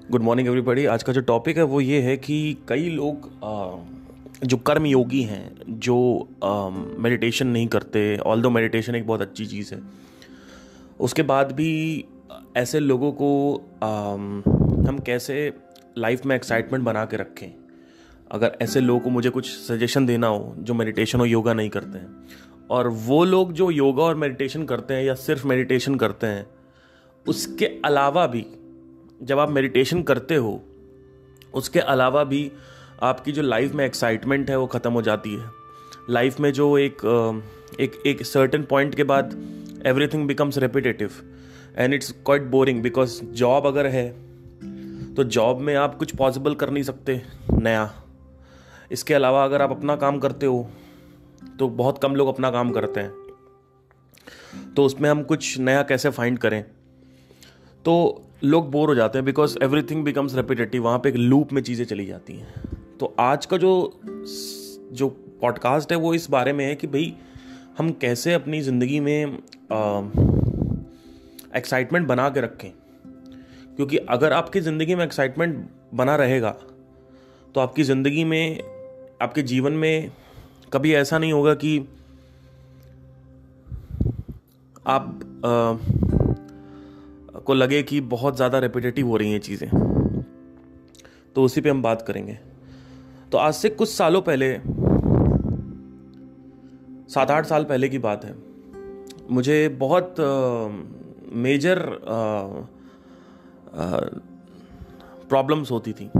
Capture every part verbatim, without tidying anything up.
Good morning everybody. आज का जो टॉपिक है वो ये है कि कई लोग आ, जो कर्म योगी हैं, जो मेडिटेशन नहीं करते, ऑल्दो मेडिटेशन एक बहुत अच्छी चीज़ है, उसके बाद भी ऐसे लोगों को आ, हम कैसे लाइफ में एक्साइटमेंट बना के रखें। अगर ऐसे लोगों को मुझे कुछ सजेशन देना हो जो मेडिटेशन और योगा नहीं करते हैं, और वो लोग जो योगा और मेडिटेशन करते हैं या सिर्फ मेडिटेशन करते हैं, उसके अलावा भी जब आप मेडिटेशन करते हो उसके अलावा भी आपकी जो लाइफ में एक्साइटमेंट है वो ख़त्म हो जाती है। लाइफ में जो एक एक एक सर्टेन पॉइंट के बाद everything becomes repetitive and it's quite boring, because job अगर है तो जॉब में आप कुछ पॉसिबल कर नहीं सकते नया। इसके अलावा अगर आप अपना काम करते हो तो बहुत कम लोग अपना काम करते हैं, तो उसमें हम कुछ नया कैसे फाइंड करें, तो लोग बोर हो जाते हैं बिकॉज एवरीथिंग बिकम्स रेपिटेटिव। वहाँ पे एक लूप में चीज़ें चली जाती हैं। तो आज का जो जो पॉडकास्ट है वो इस बारे में है कि भाई हम कैसे अपनी ज़िंदगी में एक्साइटमेंट बना के रखें, क्योंकि अगर आपकी ज़िंदगी में एक्साइटमेंट बना रहेगा तो आपकी ज़िंदगी में, आपके जीवन में कभी ऐसा नहीं होगा कि आप आ, को लगे कि बहुत ज़्यादा रेपिटेटिव हो रही हैं चीज़ें। तो उसी पे हम बात करेंगे। तो आज से कुछ सालों पहले, सात आठ साल पहले की बात है, मुझे बहुत मेजर प्रॉब्लम्स होती थी।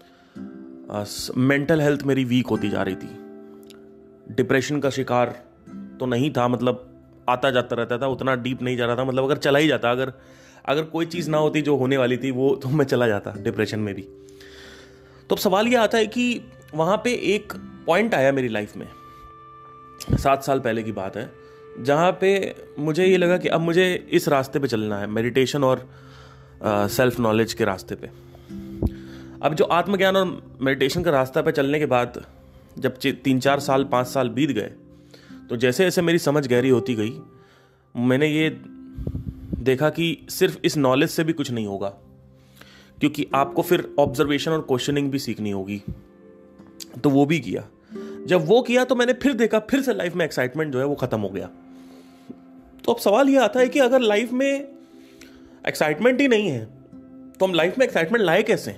मेंटल हेल्थ मेरी वीक होती जा रही थी। डिप्रेशन का शिकार तो नहीं था, मतलब आता जाता रहता था, उतना डीप नहीं जा रहा था, मतलब अगर चला ही जाता, अगर अगर कोई चीज़ ना होती जो होने वाली थी वो, तो मैं चला जाता डिप्रेशन में भी। तो अब सवाल ये आता है कि वहाँ पे एक पॉइंट आया मेरी लाइफ में, सात साल पहले की बात है, जहाँ पे मुझे ये लगा कि अब मुझे इस रास्ते पे चलना है, मेडिटेशन और सेल्फ नॉलेज के रास्ते पे। अब जो आत्मज्ञान और मेडिटेशन का रास्ता पे चलने के बाद जब तीन चार साल पाँच साल बीत गए, तो जैसे जैसे मेरी समझ गहरी होती गई, मैंने ये देखा कि सिर्फ इस नॉलेज से भी कुछ नहीं होगा, क्योंकि आपको फिर ऑब्जर्वेशन और क्वेश्चनिंग भी सीखनी होगी। तो वो भी किया। जब वो किया तो मैंने फिर देखा, फिर से लाइफ में एक्साइटमेंट जो है वो खत्म हो गया। तो अब सवाल ये आता है कि अगर लाइफ में एक्साइटमेंट ही नहीं है तो हम लाइफ में एक्साइटमेंट लाए कैसे?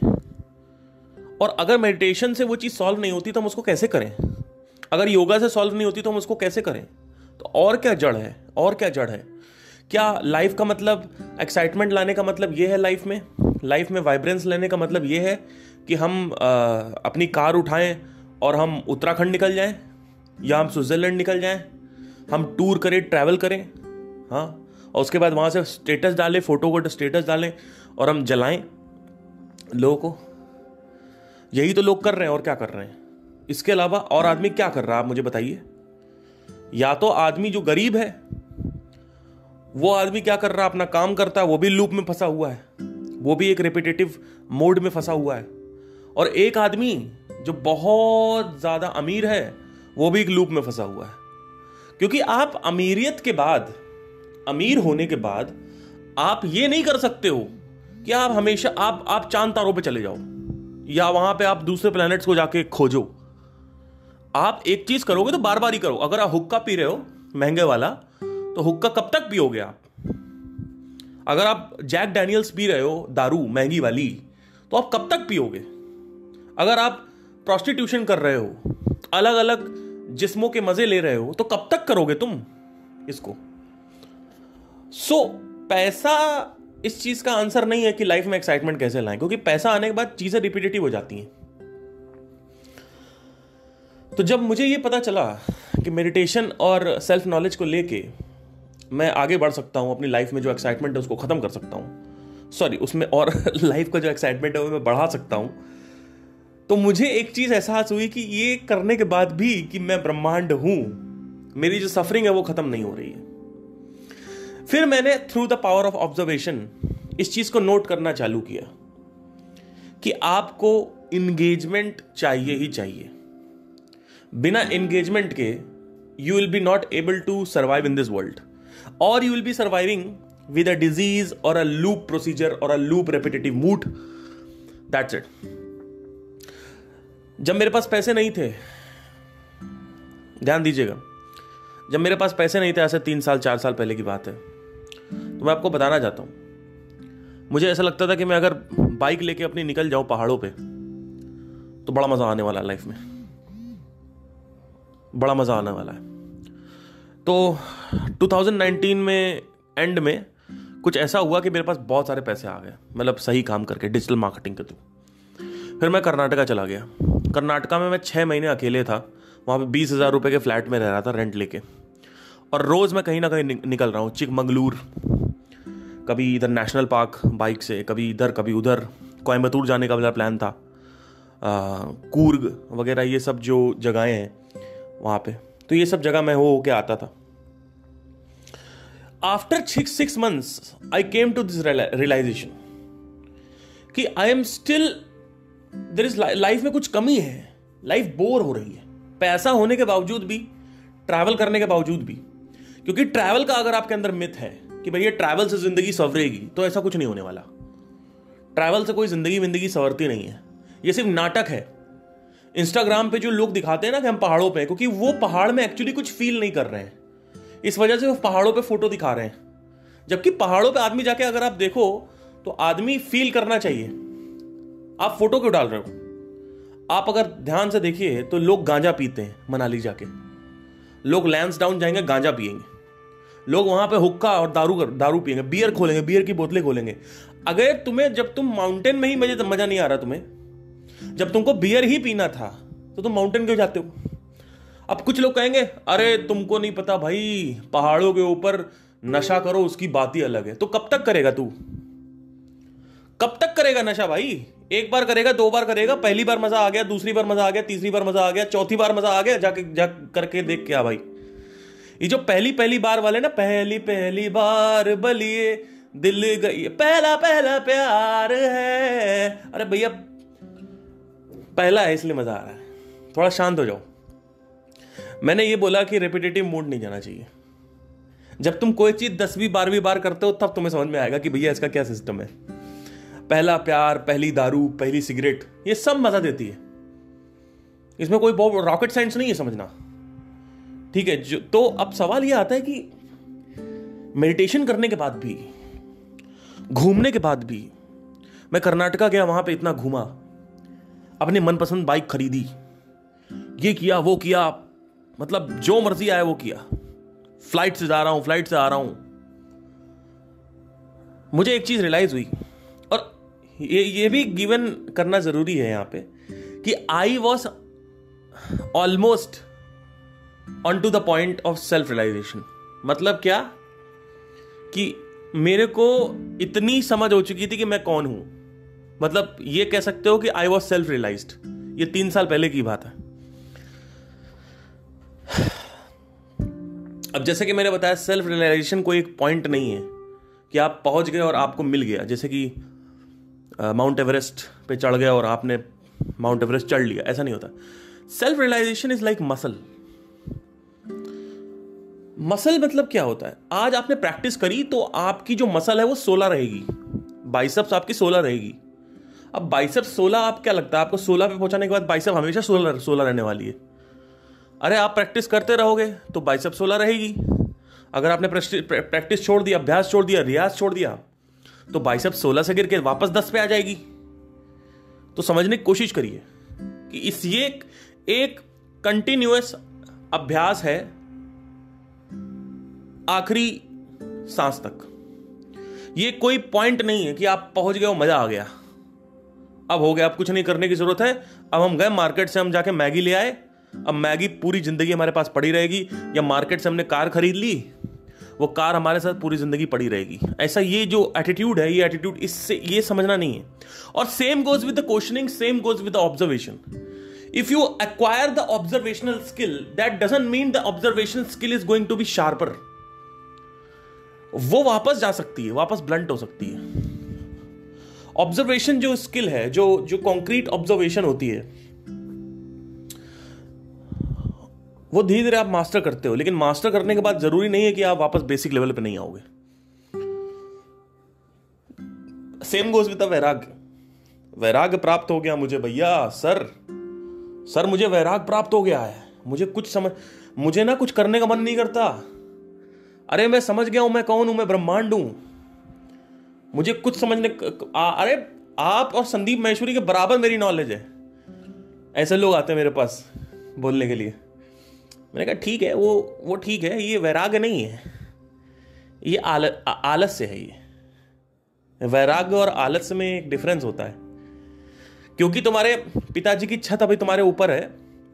और अगर मेडिटेशन से वो चीज़ सॉल्व नहीं होती तो हम उसको कैसे करें? अगर योगा से सॉल्व नहीं होती तो हम उसको कैसे करें? तो और क्या जड़ है? और क्या जड़ है? क्या लाइफ का मतलब, एक्साइटमेंट लाने का मतलब ये है लाइफ में? लाइफ में वाइब्रेंस लेने का मतलब ये है कि हम आ, अपनी कार उठाएं और हम उत्तराखंड निकल जाएं, या हम स्विट्ज़रलैंड निकल जाएं, हम टूर करें, ट्रैवल करें, हाँ, और उसके बाद वहाँ से स्टेटस डालें, फोटो को स्टेटस डालें और हम जलाएं लोगों को? यही तो लोग कर रहे हैं। और क्या कर रहे हैं इसके अलावा? और आदमी क्या कर रहा है आप मुझे बताइए। या तो आदमी जो गरीब है वो आदमी क्या कर रहा है, अपना काम करता है, वो भी लूप में फंसा हुआ है, वो भी एक रिपीटेटिव मोड में फंसा हुआ है। और एक आदमी जो बहुत ज्यादा अमीर है वो भी एक लूप में फंसा हुआ है। क्योंकि आप अमीरियत के बाद, अमीर होने के बाद आप ये नहीं कर सकते हो कि आप हमेशा आप आप चांद तारों पे चले जाओ, या वहां पे आप दूसरे प्लैनेट्स को जाके खोजो। आप एक चीज करोगे तो बार बार ही करो। अगर आप हुक्का पी रहे हो महंगे वाला, तो हुक्का कब तक पियोगे आप? अगर आप जैक डैनियल्स पी रहे हो, दारू महंगी वाली, तो आप कब तक पियोगे? अगर आप प्रोस्टिट्यूशन कर रहे हो, अलग अलग जिस्मों के मजे ले रहे हो, तो कब तक करोगे तुम इसको? सो so, पैसा इस चीज का आंसर नहीं है कि लाइफ में एक्साइटमेंट कैसे लाएं, क्योंकि पैसा आने के बाद चीजें रिपीटेटिव हो जाती हैं। तो जब मुझे ये पता चला कि मेडिटेशन और सेल्फ नॉलेज को लेके मैं आगे बढ़ सकता हूं, अपनी लाइफ में जो एक्साइटमेंट है उसको खत्म कर सकता हूं, सॉरी उसमें और लाइफ का जो एक्साइटमेंट है वो मैं बढ़ा सकता हूं, तो मुझे एक चीज एहसास हुई कि ये करने के बाद भी कि मैं ब्रह्मांड हूं, मेरी जो सफरिंग है वो खत्म नहीं हो रही है। फिर मैंने through the power of observation इस चीज को नोट करना चालू किया कि आपको इंगेजमेंट चाहिए ही चाहिए। बिना एंगेजमेंट के you will be not able to survive in this world, or you will be surviving with a disease or a loop procedure or a loop repetitive mood that's it. जब मेरे पास पैसे नहीं थे, ध्यान दीजिएगा, जब मेरे पास पैसे नहीं थे, ऐसे तीन साल चार साल पहले की बात है, तो मैं आपको बताना चाहता हूं, मुझे ऐसा लगता था कि मैं अगर बाइक लेके अपनी निकल जाऊं पहाड़ों पे तो बड़ा मजा आने वाला है, लाइफ में बड़ा मजा आने वाला है। तो टू थाउजेंड नाइनटीन में एंड में कुछ ऐसा हुआ कि मेरे पास बहुत सारे पैसे आ गए, मतलब सही काम करके डिजिटल मार्केटिंग के थ्रू। फिर मैं कर्नाटका चला गया। कर्नाटका में मैं छः महीने अकेले था, वहाँ पे बीस हज़ार रुपये के फ्लैट में रह रहा था रेंट लेके, और रोज़ मैं कहीं ना कहीं निकल रहा हूँ, चिकमंगलूर, कभी इधर नेशनल पार्क बाइक से, कभी इधर कभी उधर, कोयम्बतूर जाने का मेरा प्लान था, आ, कूर्ग वगैरह, ये सब जो जगहें हैं वहाँ पे, तो ये सब जगह मैं हो के आता था। After six six months I came to this realization कि I am still, there is, life में कुछ कमी है, लाइफ बोर हो रही है, पैसा होने के बावजूद भी, ट्रैवल करने के बावजूद भी। क्योंकि ट्रैवल का अगर आपके अंदर मिथ है कि भैया ट्रैवल से जिंदगी संवरेगी, तो ऐसा कुछ नहीं होने वाला। ट्रैवल से कोई जिंदगी विंदगी संवरती नहीं है, ये सिर्फ नाटक है। इंस्टाग्राम पे जो लोग दिखाते हैं ना कि हम पहाड़ों पे, क्योंकि वो पहाड़ में एक्चुअली कुछ फील नहीं कर रहे हैं, इस वजह से वो पहाड़ों पे फोटो दिखा रहे हैं। जबकि पहाड़ों पे आदमी जाके अगर आप देखो तो आदमी फील करना चाहिए। आप फोटो क्यों डाल रहे हो? आप अगर ध्यान से देखिए तो लोग गांजा पीते हैं मनाली जाके, लोग लैंस डाउन जाएंगे गांजा पिएंगे, लोग वहां पे हुक्का और दारू दारू पिएंगे, बियर खोलेंगे, बियर की बोतलें खोलेंगे। अगर तुम्हें, जब तुम माउंटेन में ही मजे मजा नहीं आ रहा तुम्हें, जब तुमको बियर ही पीना था, तो तुम माउंटेन क्यों जाते हो? अब कुछ लोग कहेंगे अरे तुमको नहीं पता भाई, पहाड़ों के ऊपर नशा करो उसकी बात ही अलग है। तो कब तक करेगा तू? कब तक करेगा नशा भाई? एक बार करेगा, दो बार करेगा, पहली बार मजा आ गया, दूसरी बार मजा आ गया, तीसरी बार मजा आ गया, चौथी बार मजा आ गया, जाके जा करके देख क्या भाई। ये जो पहली पहली बार वाले ना, पहली पहली बार बलिए दिल गई, पहला पहला प्यार है, अरे भैया पहला है इसलिए मजा आ रहा है, थोड़ा शांत हो जाओ। मैंने ये बोला कि रेपिटेटिव मूड नहीं जाना चाहिए। जब तुम कोई चीज दसवीं बारहवीं बार करते हो तब तुम्हें समझ में आएगा कि भैया इसका क्या सिस्टम है। पहला प्यार, पहली दारू, पहली सिगरेट, ये सब मजा देती है, इसमें कोई बहुत रॉकेट साइंस नहीं है समझना, ठीक है। जो तो अब सवाल ये आता है कि मेडिटेशन करने के बाद भी, घूमने के बाद भी, मैं कर्नाटका गया, वहां पे इतना घूमा, अपने मनपसंद बाइक खरीदी, ये किया वो किया, मतलब जो मर्जी आया वो किया, फ्लाइट से जा रहा हूं, फ्लाइट से आ रहा हूं। मुझे एक चीज रियलाइज हुई, और ये ये भी गिवन करना जरूरी है यहां पे, कि I was almost on to the point of self realization. मतलब क्या कि मेरे को इतनी समझ हो चुकी थी कि मैं कौन हूं, मतलब ये कह सकते हो कि आई वॉज सेल्फ रियलाइज्ड। ये तीन साल पहले की बात है। अब जैसे कि मैंने बताया, सेल्फ रियलाइजेशन कोई एक पॉइंट नहीं है कि आप पहुंच गए और आपको मिल गया, जैसे कि माउंट एवरेस्ट पे चढ़ गया और आपने माउंट एवरेस्ट चढ़ लिया, ऐसा नहीं होता। Self realization is like muscle. Muscle मतलब क्या होता है? आज आपने प्रैक्टिस करी तो आपकी जो मसल है वो सोलह रहेगी, बाइसेप्स आपकी सोलह रहेगी। अब बाइसेप्स सोलह, आप क्या लगता है आपको सोलह पे पहुंचाने के बाद बाइसेप हमेशा सोलह सोलह रहने वाली है? अरे आप प्रैक्टिस करते रहोगे तो बाइसेप सोलह रहेगी। अगर आपने प्रैक्टिस छोड़ दिया, अभ्यास छोड़ दिया, रियाज छोड़ दिया, तो बाइसेप सोलह से गिर के वापस दस पे आ जाएगी। तो समझने की कोशिश करिए कि इस ये एक कंटिन्यूअस अभ्यास है आखिरी सांस तक। ये कोई पॉइंट नहीं है कि आप पहुंच गए हो, मजा आ गया, अब हो गया, अब कुछ नहीं करने की जरूरत है, अब हम गए मार्केट से, हम जाके मैगी ले आए, अब मैगी पूरी जिंदगी हमारे पास पड़ी रहेगी, या मार्केट से हमने कार खरीद ली, वो कार हमारे साथ पूरी जिंदगी पड़ी रहेगी। ऐसा ये जो एटीट्यूड है, ये एटीट्यूड, इससे ये समझना नहीं है। और same goes with the questioning, same goes with the observation. If you acquire the observational skill, that doesn't mean the observational skill is going to be sharper. वो वापस जा सकती है, वापस ब्लंट हो सकती है। ऑब्जर्वेशन जो स्किल है, जो जो कॉन्क्रीट ऑब्जर्वेशन होती है, वो धीरे धीरे आप मास्टर करते हो, लेकिन मास्टर करने के बाद जरूरी नहीं है कि आप वापस बेसिक लेवल पे नहीं आओगे। सेम गोज विद द वैराग्य। वैराग्य प्राप्त हो गया मुझे भैया, सर सर मुझे वैराग प्राप्त हो गया है, मुझे कुछ समझ मुझे ना कुछ करने का मन नहीं करता। अरे मैं समझ गया हूं मैं कौन हूं, मैं ब्रह्मांड हूं, मुझे कुछ समझने आ, अरे आप और संदीप महेश्वरी के बराबर मेरी नॉलेज है। ऐसे लोग आते हैं मेरे पास बोलने के लिए। मैंने कहा ठीक है, वो वो ठीक है, ये वैराग्य नहीं है, ये आल, आलस्य है। ये वैराग्य और आलस्य में एक डिफरेंस होता है। क्योंकि तुम्हारे पिताजी की छत अभी तुम्हारे ऊपर है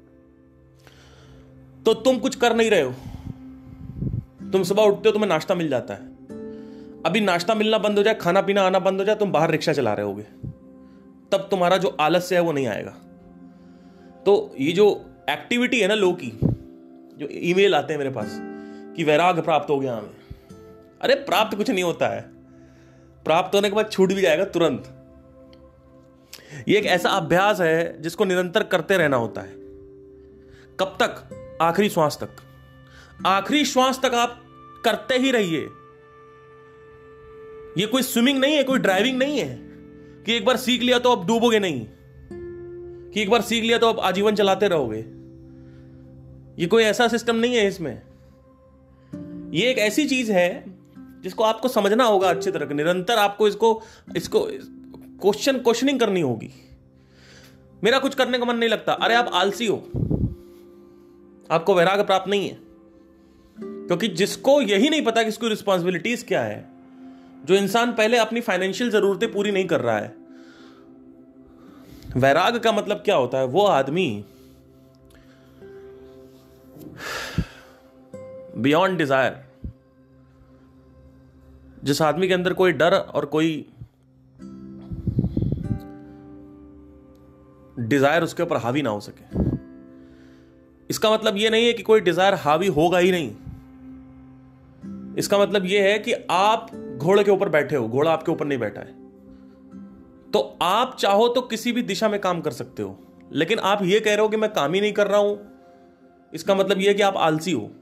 तो तुम कुछ कर नहीं रहे हो। तुम सुबह उठते हो, तुम्हें नाश्ता मिल जाता है। अभी नाश्ता मिलना बंद हो जाए, खाना पीना आना बंद हो जाए, तुम बाहर रिक्शा चला रहे होगे, तब तुम्हारा जो आलस्य है वो नहीं आएगा। तो ये जो एक्टिविटी है ना लोगों की, जो ईमेल आते हैं मेरे पास कि वैराग्य प्राप्त हो गया हमें, अरे प्राप्त कुछ नहीं होता है, प्राप्त होने के बाद छूट भी जाएगा तुरंत। ये एक ऐसा अभ्यास है जिसको निरंतर करते रहना होता है। कब तक? आखिरी श्वास तक। आखिरी श्वास तक आप करते ही रहिए। ये कोई स्विमिंग नहीं है, कोई ड्राइविंग नहीं है कि एक बार सीख लिया तो अब डूबोगे नहीं, कि एक बार सीख लिया तो अब आजीवन चलाते रहोगे। ये कोई ऐसा सिस्टम नहीं है इसमें। ये एक ऐसी चीज है जिसको आपको समझना होगा अच्छी तरह। निरंतर आपको इसको इसको क्वेश्चन क्वेश्चनिंग करनी होगी। मेरा कुछ करने का मन नहीं लगता, अरे आप आलसी हो, आपको वैराग्य प्राप्त नहीं है। क्योंकि जिसको यही नहीं पता कि इसकी रिस्पॉन्सिबिलिटीज क्या है, जो इंसान पहले अपनी फाइनेंशियल जरूरतें पूरी नहीं कर रहा है। वैराग्य का मतलब क्या होता है? वो आदमी बियॉन्ड डिजायर, जिस आदमी के अंदर कोई डर और कोई डिजायर उसके ऊपर हावी ना हो सके। इसका मतलब यह नहीं है कि कोई डिजायर हावी होगा ही नहीं। इसका मतलब यह है कि आप घोड़े के ऊपर बैठे हो, घोड़ा आपके ऊपर नहीं बैठा है, तो आप चाहो तो किसी भी दिशा में काम कर सकते हो। लेकिन आप यह कह रहे हो कि मैं काम ही नहीं कर रहा हूं, इसका मतलब यह है कि आप आलसी हो।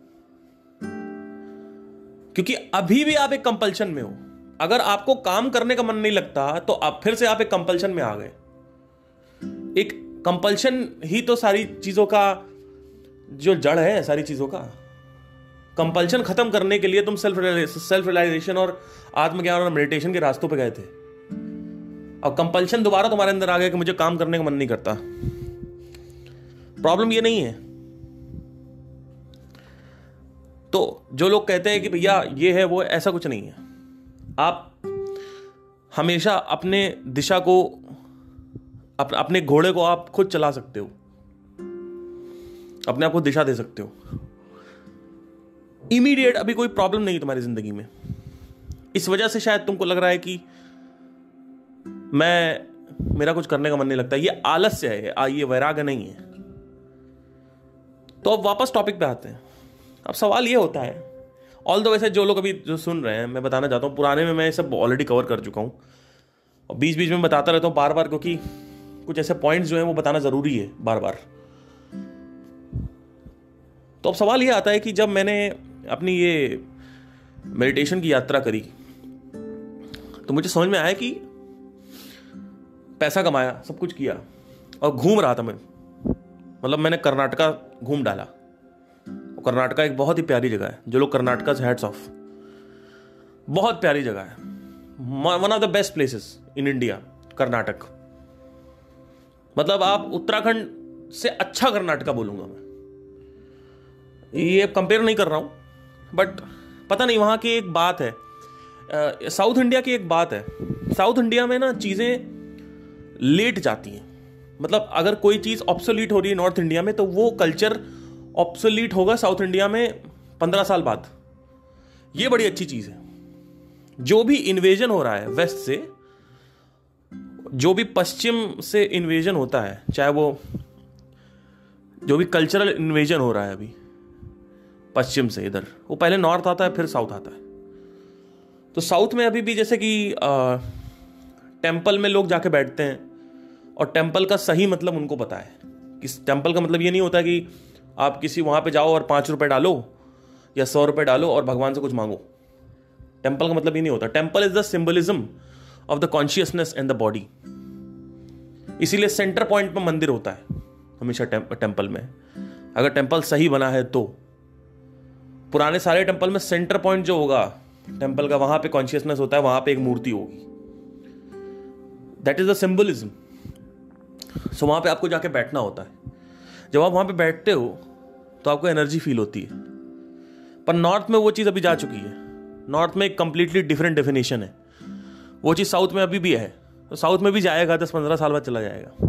क्योंकि अभी भी आप एक कंपल्शन में हो। अगर आपको काम करने का मन नहीं लगता तो आप फिर से आप एक कंपल्शन में आ गए। एक कंपल्शन ही तो सारी चीजों का जो जड़ है, सारी चीजों का। कंपल्शन खत्म करने के लिए तुम सेल्फ सेल्फ रियलाइजेशन और आत्मज्ञान और मेडिटेशन के रास्तों पे गए थे, और कंपल्शन दोबारा तुम्हारे अंदर आ गया कि मुझे काम करने का मन नहीं करता। प्रॉब्लम ये नहीं है। तो जो लोग कहते हैं कि भैया ये है वो, ऐसा कुछ नहीं है। आप हमेशा अपने दिशा को, अप, अपने घोड़े को आप खुद चला सकते हो, अपने आप को दिशा दे सकते हो। इमीडिएट अभी कोई प्रॉब्लम नहीं तुम्हारी जिंदगी में। इस वजह से शायद तुमको लग रहा है कि मैं मेरा कुछ करने का मन नहीं लगता। ये आलस्य है, ये वैराग्य नहीं है। तो अब वापस टॉपिक पे आते हैं। अब सवाल ये होता है, ऑल द वैसे जो लोग अभी जो सुन रहे हैं, मैं बताना चाहता हूँ, पुराने में मैं सब ऑलरेडी कवर कर चुका हूँ और बीच बीच में बताता रहता हूँ बार बार, क्योंकि कुछ ऐसे पॉइंट्स जो हैं वो बताना जरूरी है बार बार। तो अब सवाल ये आता है कि जब मैंने अपनी ये मेडिटेशन की यात्रा करी तो मुझे समझ में आया कि पैसा कमाया, सब कुछ किया और घूम रहा था मैं। मतलब मैंने कर्नाटका घूम डाला। कर्नाटका एक बहुत ही प्यारी जगह है। जो लोग कर्नाटका से, हैट्स ऑफ, बहुत प्यारी जगह है। One of the best places in India, Karnataka. मतलब आप उत्तराखंड से अच्छा कर्नाटका बोलूंगा मैं। ये कंपेयर नहीं कर रहा हूं, बट पता नहीं वहां की एक बात है, साउथ इंडिया की एक बात है। साउथ इंडिया में ना चीजें लेट जाती हैं। मतलब अगर कोई चीज ऑब्सोलीट हो रही है नॉर्थ इंडिया में, तो वो कल्चर ऑब्सोलीट होगा साउथ इंडिया में पंद्रह साल बाद। ये बड़ी अच्छी चीज है। जो भी इन्वेजन हो रहा है वेस्ट से, जो भी पश्चिम से इन्वेजन होता है, चाहे वो जो भी कल्चरल इन्वेजन हो रहा है अभी पश्चिम से इधर, वो पहले नॉर्थ आता है फिर साउथ आता है। तो साउथ में अभी भी जैसे कि टेंपल में लोग जाके बैठते हैं, और टेंपल का सही मतलब उनको पता है। कि टेंपल का मतलब ये नहीं होता कि आप किसी वहां पे जाओ और पांच रुपए डालो या सौ रुपए डालो और भगवान से कुछ मांगो। टेंपल का मतलब ये नहीं होता। Temple is the symbolism of the consciousness and the body. इसीलिए सेंटर पॉइंट पर मंदिर होता है हमेशा टेम्पल में। अगर टेम्पल सही बना है तो पुराने सारे टेम्पल में सेंटर पॉइंट जो होगा टेम्पल का, वहां पे कॉन्शियसनेस होता है, वहां पे एक मूर्ति होगी। That is the symbolism. So वहां पे आपको जाके बैठना होता है। जब आप वहां पे बैठते हो तो आपको एनर्जी फील होती है। पर नॉर्थ में वो चीज अभी जा चुकी है। नॉर्थ में एक कंप्लीटली डिफरेंट डेफिनेशन है। वो चीज साउथ में अभी भी है, तो साउथ में भी जाएगा, दस पंद्रह साल बाद चला जाएगा।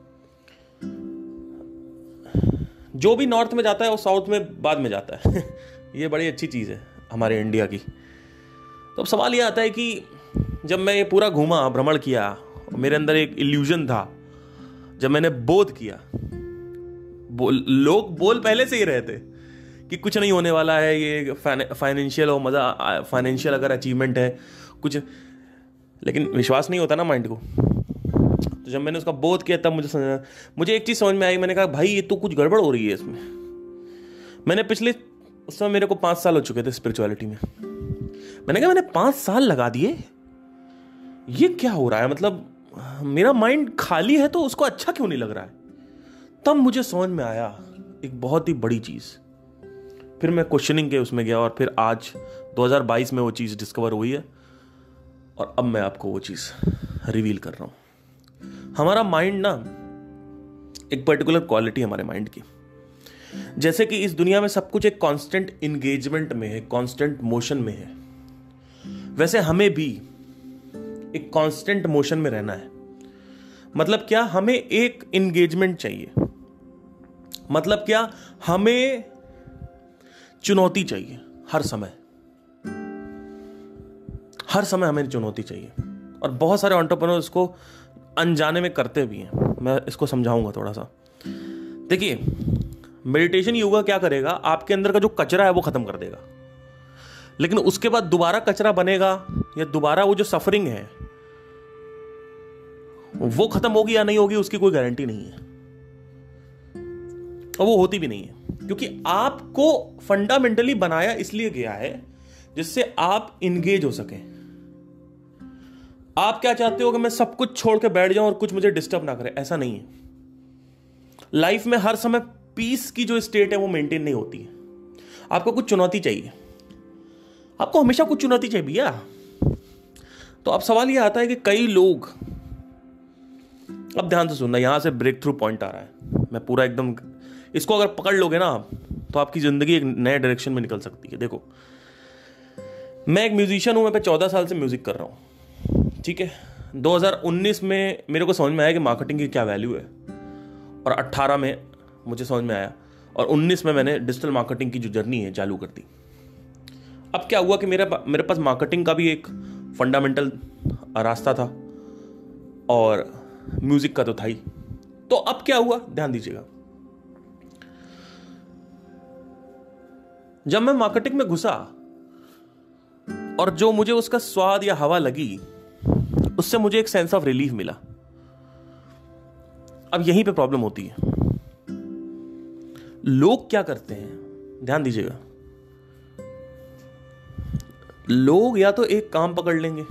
जो भी नॉर्थ में जाता है वो साउथ में बाद में जाता है। ये बड़ी अच्छी चीज है हमारे इंडिया की। तो अब सवाल ये आता है कि जब मैं ये पूरा घूमा, भ्रमण किया, मेरे अंदर एक इल्यूजन था, जब मैंने बोध किया, बोल, लोग बोल पहले से ही रहे थे कि कुछ नहीं होने वाला है, ये फाइनेंशियल हो मजा, फाइनेंशियल अगर अचीवमेंट है कुछ, लेकिन विश्वास नहीं होता ना माइंड को। तो जब मैंने उसका बोध किया तब मुझे समझ मुझे एक चीज समझ में आई। मैंने कहा भाई ये तो कुछ गड़बड़ हो रही है इसमें। मैंने पिछले उस समय मेरे को पांच साल हो चुके थे स्पिरिचुअलिटी में। मैंने कहा मैंने पांच साल लगा दिए, ये क्या हो रहा है? मतलब मेरा माइंड खाली है तो उसको अच्छा क्यों नहीं लग रहा है? तब मुझे समझ में आया एक बहुत ही बड़ी चीज। फिर मैं क्वेश्चनिंग के उसमें गया और फिर आज दो हज़ार बाईस में वो चीज डिस्कवर हुई है और अब मैं आपको वो चीज रिवील कर रहा हूं। हमारा माइंड ना, एक पर्टिकुलर क्वालिटी हमारे माइंड की, जैसे कि इस दुनिया में सब कुछ एक कांस्टेंट इंगेजमेंट में है, कांस्टेंट मोशन में है, वैसे हमें भी एक कांस्टेंट मोशन में रहना है। मतलब क्या? हमें एक इंगेजमेंट चाहिए। मतलब क्या? हमें चुनौती चाहिए हर समय। हर समय हमें चुनौती चाहिए और बहुत सारे एंटरप्रेन्योर इसको अनजाने में करते भी हैं। मैं इसको समझाऊंगा थोड़ा सा। देखिए, मेडिटेशन योगा क्या करेगा? आपके अंदर का जो कचरा है वो खत्म कर देगा, लेकिन उसके बाद दोबारा कचरा बनेगा या दोबारा वो जो सफरिंग है वो खत्म होगी या नहीं होगी उसकी कोई गारंटी नहीं है, और वो होती भी नहीं है, क्योंकि आपको फंडामेंटली बनाया इसलिए गया है जिससे आप इंगेज हो सके। आप क्या चाहते हो कि मैं सब कुछ छोड़ के बैठ जाऊं और कुछ मुझे डिस्टर्ब ना करे? ऐसा नहीं है। लाइफ में हर समय पीस की जो स्टेट है वो मेंटेन नहीं होती है। आपको कुछ चुनौती चाहिए, आपको हमेशा कुछ चुनौती चाहिए भैया। तो अब सवाल ये आता है कि कई लोग, अब ध्यान से सुनना, यहां से ब्रेक थ्रू पॉइंट आ रहा है। मैं पूरा एकदम इसको अगर पकड़ लोगे ना आप, तो आपकी जिंदगी एक नए डायरेक्शन में निकल सकती है। देखो, मैं एक म्यूजिशियन हूं, मैं चौदह साल से म्यूजिक कर रहा हूं, ठीक है। दो हज़ार उन्नीस में मेरे को समझ में आया कि मार्केटिंग की क्या वैल्यू है, और अट्ठारह में मुझे समझ में आया, और उन्नीस में मैंने डिजिटल मार्केटिंग की जो जर्नी है चालू कर दी। अब क्या हुआ कि मेरे मेरे पास मार्केटिंग का भी एक फंडामेंटल रास्ता था और म्यूजिक का तो था ही। तो अब क्या हुआ, ध्यान दीजिएगा। जब मैं मार्केटिंग में घुसा और जो मुझे उसका स्वाद या हवा लगी, उससे मुझे एक सेंस ऑफ रिलीफ मिला। अब यहीं पे प्रॉब्लम होती है। लोग क्या करते हैं, ध्यान दीजिएगा, लोग या तो एक काम पकड़ लेंगे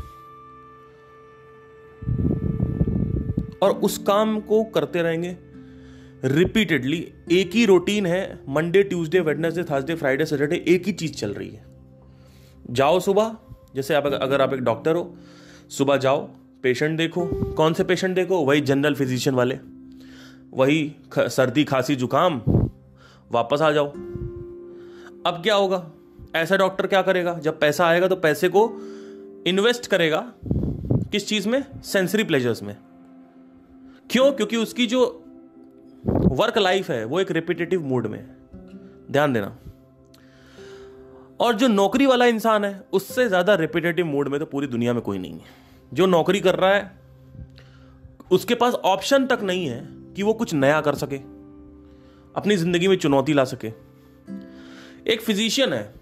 और उस काम को करते रहेंगे रिपीटेडली। एक ही रूटीन है, Monday Tuesday Wednesday Thursday Friday Saturday, एक ही चीज चल रही है। जाओ सुबह, जैसे आप अगर आप एक डॉक्टर हो, सुबह जाओ, पेशेंट देखो। कौन से पेशेंट देखो? वही जनरल फिजिशियन वाले, वही ख, सर्दी खांसी जुकाम, वापस आ जाओ। अब क्या होगा? ऐसा डॉक्टर क्या करेगा? जब पैसा आएगा तो पैसे को इन्वेस्ट करेगा किस चीज में? सेंसरी प्लेजर्स में। क्यों? क्योंकि उसकी जो वर्क लाइफ है वो एक रिपीटेटिव मूड में है। ध्यान देना। और जो नौकरी वाला इंसान है, उससे ज्यादा रिपीटेटिव मूड में तो पूरी दुनिया में कोई नहीं है। जो नौकरी कर रहा है उसके पास ऑप्शन तक नहीं है कि वो कुछ नया कर सके, अपनी जिंदगी में चुनौती ला सके। एक फिजिशियन है,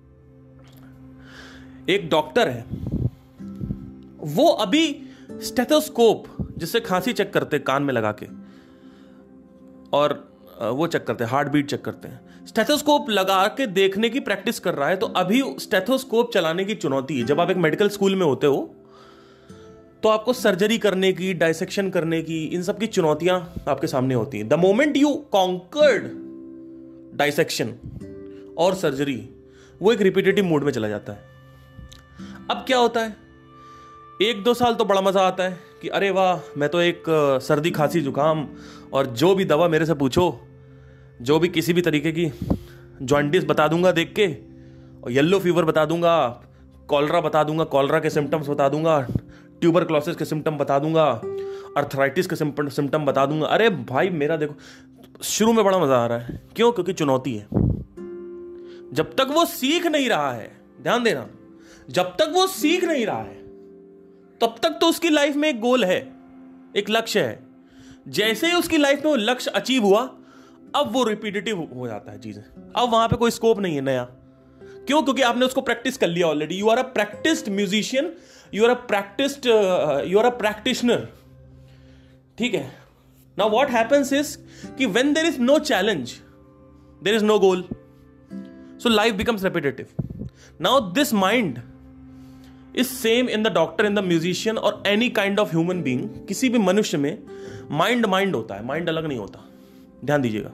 एक डॉक्टर है, वो अभी स्टेथोस्कोप, जिससे खांसी चेक करते हैं कान में लगा के, और वो चेक करते हैं, हार्ट बीट चेक करते हैं, स्टेथोस्कोप लगा के देखने की प्रैक्टिस कर रहा है। तो अभी स्टेथोस्कोप चलाने की चुनौती है। जब आप एक मेडिकल स्कूल में होते हो तो आपको सर्जरी करने की, डाइसेक्शन करने की, इन सब की चुनौतियां आपके सामने होती हैं। The moment you conquered dissection और सर्जरी, वो एक रिपीटेटिव मोड में चला जाता है। अब क्या होता है, एक दो साल तो बड़ा मजा आता है कि अरे वाह, मैं तो एक सर्दी खांसी जुकाम और जो भी दवा मेरे से पूछो, जो भी किसी भी तरीके की जॉइंटिस बता दूंगा देख के, और येलो फीवर बता दूंगा, कॉलरा बता दूंगा, कॉलरा के सिम्टम्स बता दूंगा, ट्यूबरक्लोसिस के सिम्टम बता दूंगा, अर्थराइटिस के सिम्टम बता दूंगा। अरे भाई मेरा देखो, शुरू में बड़ा मजा आ रहा है। क्यों? क्योंकि चुनौती है। जब तक वो सीख नहीं रहा है, ध्यान देना, जब तक वो सीख नहीं रहा है तब तक तो उसकी लाइफ में एक गोल है, एक लक्ष्य है। जैसे ही उसकी लाइफ में वो लक्ष्य अचीव हुआ, अब वो रिपीटेटिव हो जाता है चीजें। अब वहां पे कोई स्कोप नहीं है नया। क्यों? क्योंकि आपने उसको प्रैक्टिस कर लिया already. You are a practiced musician, you are a practiced you are a practitioner. ठीक है। नाउ व्हाट हैपेंस इज कि when there is no challenge, there is no goal, so life becomes repetitive. Now this mind is same in the doctor, in the musician और any kind of human being. किसी भी मनुष्य में mind mind होता है, mind अलग नहीं होता। ध्यान दीजिएगा,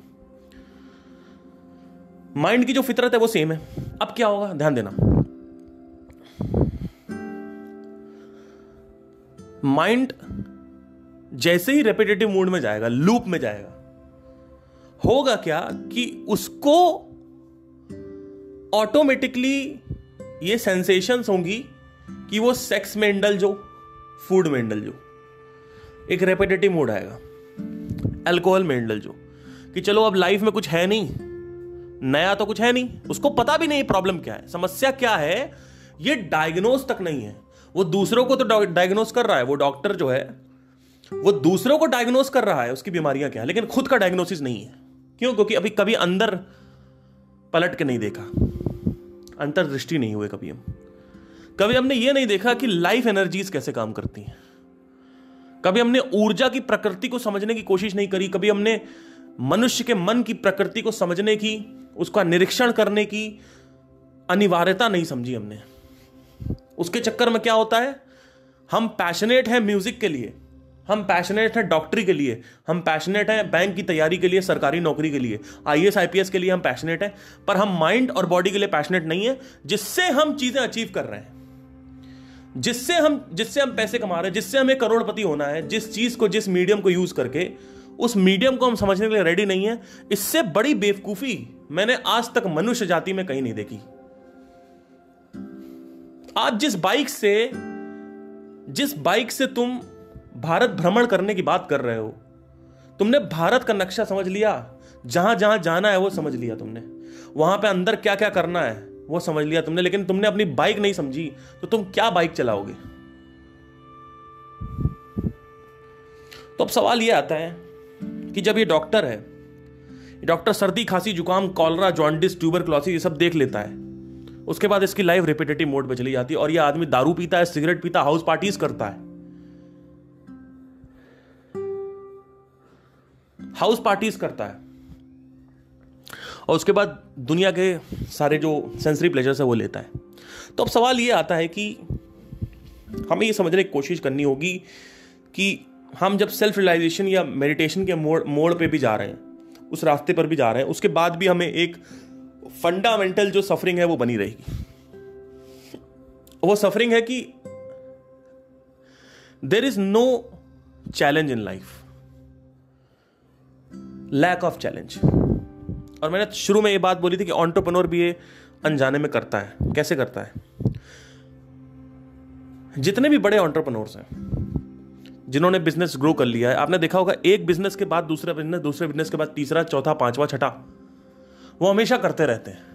माइंड की जो फितरत है वो सेम है। अब क्या होगा, ध्यान देना, माइंड जैसे ही रेपिटेटिव मोड में जाएगा, लूप में जाएगा, होगा क्या कि उसको ऑटोमेटिकली ये सेंसेशंस होंगी कि वो सेक्स में इंडल जो, फूड में इंडल जो, एक रेपिटेटिव मोड आएगा। अल्कोहल में इंडल जो, कि चलो अब लाइफ में कुछ है नहीं, नया तो कुछ है नहीं, उसको पता भी नहीं प्रॉब्लम क्या है, समस्या क्या है, ये डायग्नोज तक नहीं है। वो दूसरों को तो डायग्नोज कर रहा है, वो डॉक्टर जो है वो दूसरों को डायग्नोज कर रहा है उसकी बीमारियां क्या है, लेकिन खुद का डायग्नोसिस नहीं है। क्यों? क्योंकि अभी कभी अंदर पलट के नहीं देखा, अंतर्दृष्टि नहीं हुए कभी हम कभी हमने ये नहीं देखा कि लाइफ एनर्जीज कैसे काम करती हैं। कभी हमने ऊर्जा की प्रकृति को समझने की कोशिश नहीं करी। कभी हमने मनुष्य के मन की प्रकृति को समझने की, उसका निरीक्षण करने की अनिवार्यता नहीं समझी हमने। उसके चक्कर में क्या होता है, हम पैशनेट हैं म्यूजिक के लिए, हम पैशनेट हैं डॉक्टरी के लिए, हम पैशनेट हैं बैंक की तैयारी के लिए, सरकारी नौकरी के लिए, आईएएस आईपीएस के लिए हम पैशनेट हैं, पर हम माइंड और बॉडी के लिए पैशनेट नहीं है, जिससे हम चीजें अचीव कर रहे हैं, जिससे हम जिससे हम पैसे कमा रहे हैं, जिससे हमें करोड़पति होना है, जिस चीज को, जिस मीडियम को यूज करके, उस मीडियम को हम समझने के लिए रेडी नहीं है। इससे बड़ी बेवकूफी मैंने आज तक मनुष्य जाति में कहीं नहीं देखी। आज जिस बाइक से जिस बाइक से तुम भारत भ्रमण करने की बात कर रहे हो, तुमने भारत का नक्शा समझ लिया, जहां जहां जाना है वो समझ लिया तुमने, वहां पे अंदर क्या क्या करना है वो समझ लिया तुमने, लेकिन तुमने अपनी बाइक नहीं समझी, तो तुम क्या बाइक चलाओगे? तो अब सवाल ये आता है कि जब ये डॉक्टर है, डॉक्टर सर्दी खांसी जुकाम कॉलरा जॉन्डिस ट्यूबरक्लोसिस ये सब देख लेता है, उसके बाद इसकी लाइफ रिपीटेटिव मोड पे चली जाती है और ये आदमी दारू पीता है, सिगरेट पीता, हाउस पार्टीज करता है, हाउस पार्टीज करता है और उसके बाद दुनिया के सारे जो सेंसरी प्लेजर्स है वो लेता है। तो अब सवाल ये आता है कि हमें ये समझने की कोशिश करनी होगी कि हम जब सेल्फ रियलाइजेशन या मेडिटेशन के मोड़ मोड़ पे भी जा रहे हैं, उस रास्ते पर भी जा रहे हैं, उसके बाद भी हमें एक फंडामेंटल जो सफरिंग है वो बनी रहेगी। वो सफरिंग है कि there is no challenge in life, lack of challenge. और मैंने शुरू में ये बात बोली थी कि एंटरप्रेन्योर भी ये अनजाने में करता है। कैसे करता है? जितने भी बड़े एंटरप्रेन्योर्स हैं जिन्होंने बिजनेस ग्रो कर लिया है, आपने देखा होगा एक बिजनेस के बाद दूसरा बिजनेस, दूसरे बिजनेस के बाद तीसरा, चौथा, पांचवा, छठा, वो हमेशा करते रहते हैं।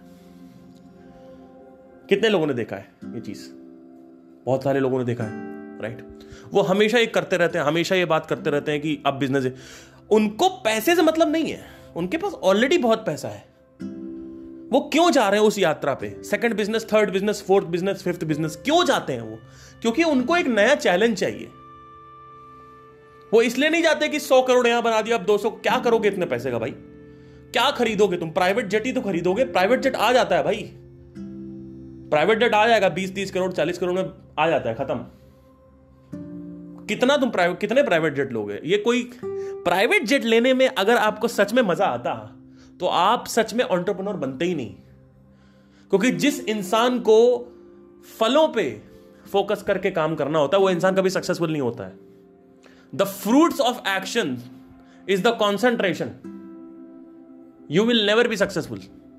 कितने लोगों ने देखा है ये चीज? बहुत सारे लोगों ने देखा है, राइट? वो हमेशा ये करते रहते हैं, हमेशा ये बात करते रहते हैं कि अब बिजनेस है। उनको पैसे से मतलब नहीं है, उनके पास ऑलरेडी बहुत पैसा है। वो क्यों जा रहे हैं उस यात्रा पे? Second business, third business, fourth business, fifth business, क्यों जाते हैं वो? क्योंकि उनको एक नया चैलेंज चाहिए। वो इसलिए नहीं जाते कि सौ करोड़ यहां बना दिया, अब दो सौ, क्या करोगे इतने पैसे का भाई? क्या खरीदोगे तुम? प्राइवेट जेट ही तो खरीदोगे। प्राइवेट जेट आ जाता है भाई, प्राइवेट जेट आ जाएगा, बीस तीस करोड़ चालीस करोड़ में आ जाता है, खत्म। कितना तुम प्राइवेट कितने प्राइवेट जेट लोगे? ये कोई प्राइवेट जेट लेने में अगर आपको सच में मजा आता तो आप सच में एंटरप्रेन्योर बनते ही नहीं, क्योंकि जिस इंसान को फलों पे फोकस करके काम करना होता है वो इंसान कभी सक्सेसफुल नहीं होता है। The fruits of action is the concentration, you will never be successful.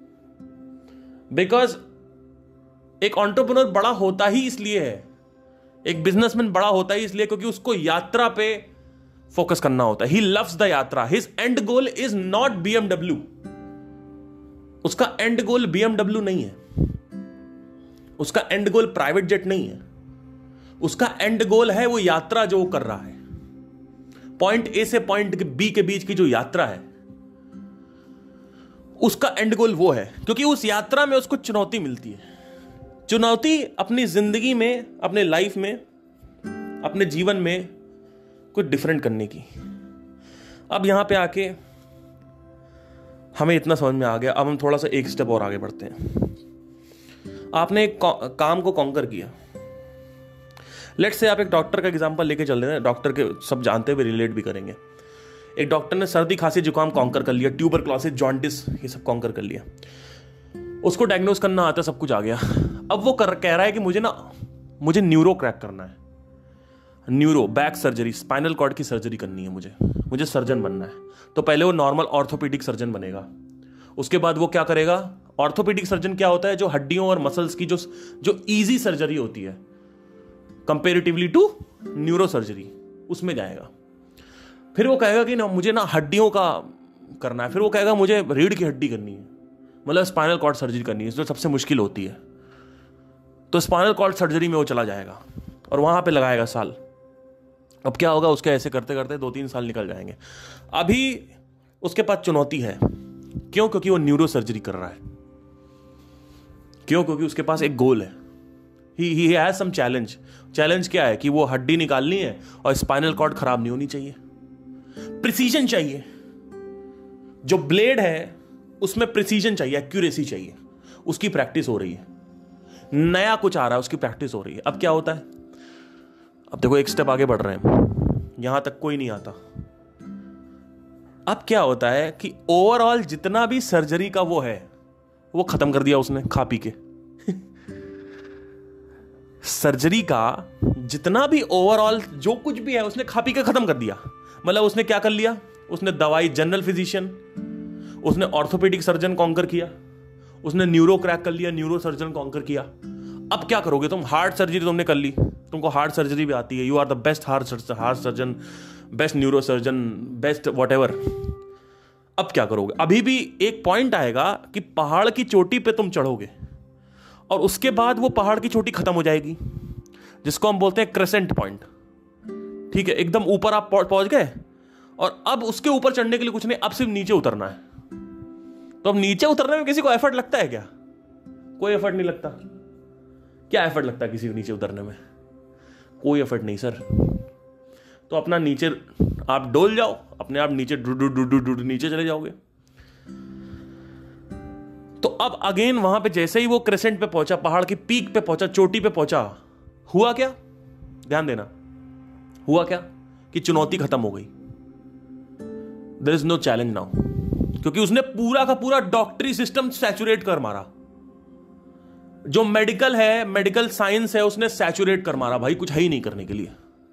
Because एक एंटरप्रेन्योर बड़ा होता ही इसलिए है, एक बिजनेसमैन बड़ा होता ही इसलिए क्योंकि उसको यात्रा पे फोकस करना होता है। ही लव्स द यात्रा। His end goal is not BMW. उसका एंड गोल बीएमडब्ल्यू नहीं है, उसका एंड गोल प्राइवेट जेट नहीं है, उसका एंड गोल है वो यात्रा जो वो कर रहा है। पॉइंट ए से पॉइंट बी के बीच की जो यात्रा है उसका एंड गोल वो है, क्योंकि उस यात्रा में उसको चुनौती मिलती है। चुनौती अपनी जिंदगी में, अपने लाइफ में, अपने जीवन में कुछ डिफरेंट करने की। अब यहां पे आके हमें इतना समझ में आ गया, अब हम थोड़ा सा एक स्टेप और आगे बढ़ते हैं। आपने एक काम को कॉन्कर किया। लेट्स से आप एक डॉक्टर का एग्जांपल लेके चल रहे हैं, डॉक्टर के सब जानते हुए रिलेट भी करेंगे। एक डॉक्टर ने सर्दी खांसी जुकाम कॉन्कर कर लिया, ट्यूबरक्लोसिस, जॉन्डिस, ये सब कॉन्कर कर लिया। उसको डायग्नोस करना आता, सब कुछ आ गया। अब वो कर कह रहा है कि मुझे ना मुझे न्यूरो क्रैक करना है, neuro back surgery, spinal cord की सर्जरी करनी है, मुझे मुझे सर्जन बनना है। तो पहले वो नॉर्मल ऑर्थोपेडिक सर्जन बनेगा, उसके बाद वो क्या करेगा, ऑर्थोपेडिक सर्जन क्या होता है, जो हड्डियों और मसल्स की जो जो ईजी सर्जरी होती है कंपेरेटिवली टू न्यूरो सर्जरी, उसमें जाएगा। फिर वो कहेगा कि ना मुझे ना हड्डियों का करना है, फिर वो कहेगा मुझे रीढ़ की हड्डी करनी है, मतलब स्पाइनल कॉर्ड सर्जरी करनी है, जो सबसे मुश्किल होती है। तो स्पाइनल कॉर्ड सर्जरी में वो चला जाएगा और वहां पे लगाएगा साल। अब क्या होगा, उसके ऐसे करते करते दो तीन साल निकल जाएंगे। अभी उसके पास चुनौती है, क्यों? क्योंकि वो न्यूरो सर्जरी कर रहा है। क्यों? क्योंकि उसके पास एक गोल है, he he has some challenge. Challenge क्या है कि वो हड्डी निकालनी है और स्पाइनल कॉर्ड खराब नहीं होनी चाहिए, प्रिसीजन चाहिए। जो ब्लेड है उसमें प्रिसीजन चाहिए, एक्यूरेसी चाहिए, उसकी प्रैक्टिस हो रही है। नया कुछ आ रहा है, उसकी प्रैक्टिस हो रही है। अब क्या होता है, अब देखो एक स्टेप आगे बढ़ रहे हैं, यहां तक कोई नहीं आता। अब क्या होता है कि ओवरऑल जितना भी सर्जरी का वो है वो खत्म कर दिया उसने खा पी के। सर्जरी का जितना भी ओवरऑल जो कुछ भी है उसने खा पी के खत्म कर दिया। मतलब उसने क्या कर लिया, उसने दवाई, जनरल फिजिशियन, उसने ऑर्थोपेडिक सर्जन कॉन्कर किया, उसने न्यूरो क्रैक कर लिया, न्यूरो सर्जन कॉन्कर किया। अब क्या करोगे तुम? हार्ट सर्जरी तुमने कर ली, तुमको हार्ट सर्जरी भी आती है, you are the best heart heart surgeon, best neuro surgeon, best whatever. अब क्या करोगे? अभी भी एक पॉइंट आएगा कि पहाड़ की चोटी पे तुम चढ़ोगे और उसके बाद वो पहाड़ की चोटी खत्म हो जाएगी, जिसको हम बोलते हैं क्रेसेंट पॉइंट। ठीक है, एकदम ऊपर आप पहुंच गए और अब उसके ऊपर चढ़ने के लिए कुछ नहीं, अब सिर्फ नीचे उतरना है। तो अब नीचे उतरने में किसी को एफर्ट लगता है क्या? कोई एफर्ट नहीं लगता। क्या एफर्ट लगता है किसी को नीचे उतरने में? कोई एफर्ट नहीं सर। तो अपना नीचे आप डोल जाओ, अपने आप नीचे डू डू डू डू डू नीचे चले जाओगे। तो अब अगेन वहां पे जैसे ही वो क्रेसेंट पे पहुंचा, पहाड़ की पीक पे पहुंचा, चोटी पे पहुंचा, हुआ क्या? ध्यान देना, हुआ क्या कि चुनौती खत्म हो गई। There is no challenge now, क्योंकि उसने पूरा का पूरा डॉक्टरी सिस्टम सैचुरेट कर मारा। जो मेडिकल है, मेडिकल साइंस है, उसने सैचुरेट कर मारा। भाई कुछ है ही नहीं करने के लिए।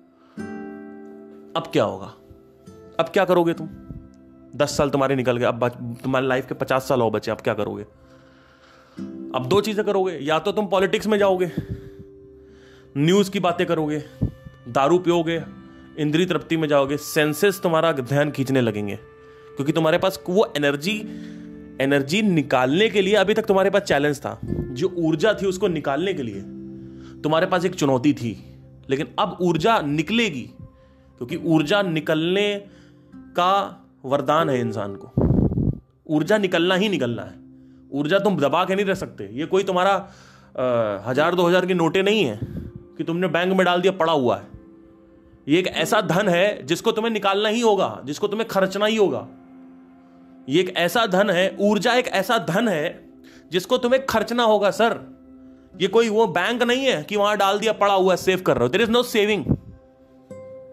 अब क्या होगा? अब क्या करोगे तुम? दस साल तुम्हारे निकल गए, अब तुम्हारी लाइफ के पचास साल और बचे, अब क्या करोगे? अब दो चीजें करोगे, या तो तुम पॉलिटिक्स में जाओगे, न्यूज की बातें करोगे, दारू पियोगे, इंद्रिय तृप्ति में जाओगे, सेंसेस तुम्हारा ध्यान खींचने लगेंगे, क्योंकि तुम्हारे पास वो एनर्जी एनर्जी निकालने के लिए अभी तक तुम्हारे पास चैलेंज था। जो ऊर्जा थी उसको निकालने के लिए तुम्हारे पास एक चुनौती थी, लेकिन अब ऊर्जा निकलेगी, क्योंकि ऊर्जा निकलने का वरदान है इंसान को। ऊर्जा निकलना ही निकलना है। ऊर्जा तुम दबा के नहीं रह सकते। ये कोई तुम्हारा आ, हजार दो हजार की नोटें नहीं है कि तुमने बैंक में डाल दिया पड़ा हुआ है। ये एक ऐसा धन है जिसको तुम्हें निकालना ही होगा, जिसको तुम्हें खर्चना ही होगा। ये एक ऐसा धन है, ऊर्जा एक ऐसा धन है जिसको तुम्हें खर्चना होगा सर। ये कोई वो बैंक नहीं है कि वहां डाल दिया पड़ा हुआ है, सेव कर रहे हो। There is no saving.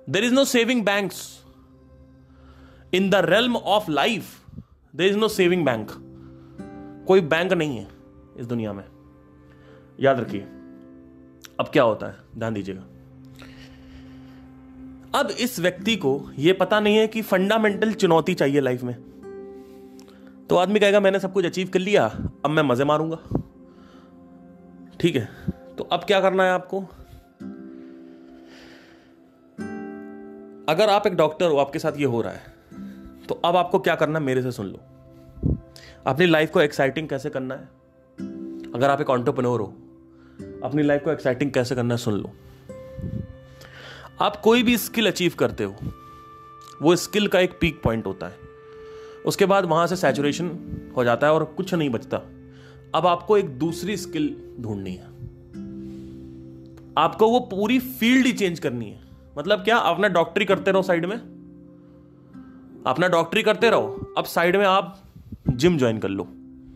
There is no saving banks in the realm of life, there is no saving bank. कोई बैंक नहीं है इस दुनिया में, याद रखिए। अब क्या होता है, ध्यान दीजिएगा। अब इस व्यक्ति को यह पता नहीं है कि फंडामेंटल चुनौती चाहिए लाइफ में, तो आदमी कहेगा मैंने सब कुछ अचीव कर लिया, अब मैं मजे मारूंगा। ठीक है, तो अब क्या करना है आपको? अगर आप एक डॉक्टर हो, आपके साथ ये हो रहा है, तो अब आपको क्या करना है, मेरे से सुन लो। अपनी लाइफ को एक्साइटिंग कैसे करना है, अगर आप एक एंटरप्रेन्योर हो, अपनी लाइफ को एक्साइटिंग कैसे करना है सुन लो। आप कोई भी स्किल अचीव करते हो, वो स्किल का एक पीक पॉइंट होता है, उसके बाद वहां से सैचुरेशन हो जाता है और कुछ नहीं बचता। अब आपको एक दूसरी स्किल ढूंढनी है, आपको वो पूरी फील्ड ही चेंज करनी है। मतलब क्या, अपना डॉक्टरी करते रहो साइड में, अपना डॉक्टरी करते रहो, अब साइड में आप जिम ज्वाइन कर लो।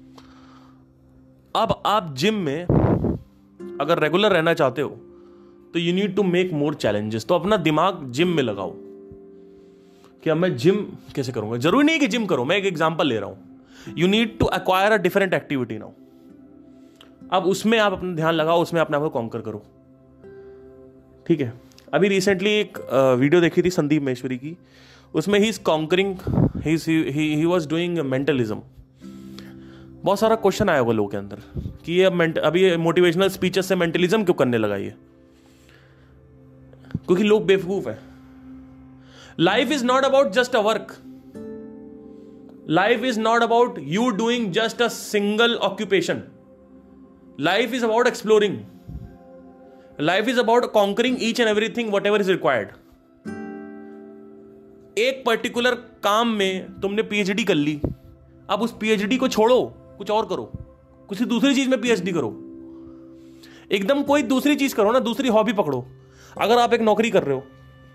अब आप जिम में अगर रेगुलर रहना चाहते हो तो you need to make more challenges. तो अपना दिमाग जिम में लगाओ कि अब मैं जिम कैसे करूंगा। जरूरी नहीं कि जिम करो, मैं एक एग्जांपल ले रहा हूं। You need to acquire a different activity now. अब उसमें आप अपना ध्यान लगाओ, उसमें अपने आप को कॉन्कर करो। ठीक है, अभी रिसेंटली एक वीडियो देखी थी संदीप महेश्वरी की, उसमें he is conquering, he was doing mentalism. बहुत सारा क्वेश्चन आया होगा लोगों के अंदर कि ये अब अभी मोटिवेशनल स्पीचेस से मेंटलिज्म क्यों करने लगा ये, क्योंकि लोग बेवकूफ है। Life is not about just a work, life is not about you doing just a single occupation, life is about exploring, life is about conquering each and everything whatever is required. एक particular काम में तुमने PhD कर ली, अब उस PhD को छोड़ो, कुछ और करो, किसी दूसरी चीज में पीएचडी करो, एकदम कोई दूसरी चीज करो ना, दूसरी हॉबी पकड़ो। अगर आप एक नौकरी कर रहे हो